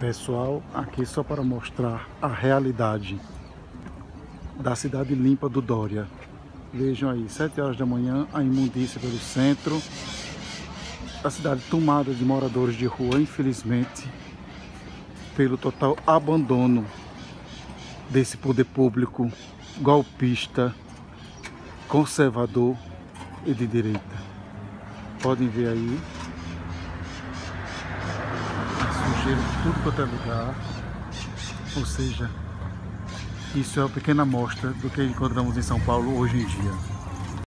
Pessoal, aqui só para mostrar a realidade da cidade limpa do Dória. Vejam aí, 7 horas da manhã, a imundícia pelo centro. A cidade tomada de moradores de rua, infelizmente, pelo total abandono desse poder público golpista, conservador e de direita. Podem ver aí a sujeira de tudo quanto é lugar. Ou seja, isso é uma pequena amostra do que encontramos em São Paulo hoje em dia.